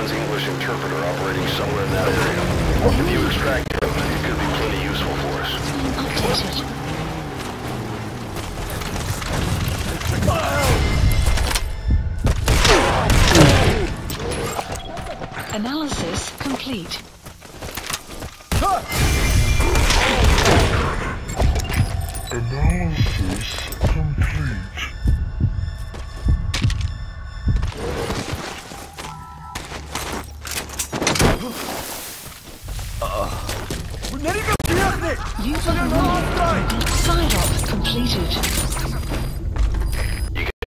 Khan's English interpreter operating somewhere in that area. If you extract him, it could be plenty useful for us. Updated. Analysis complete. Analysis complete. User side-op completed.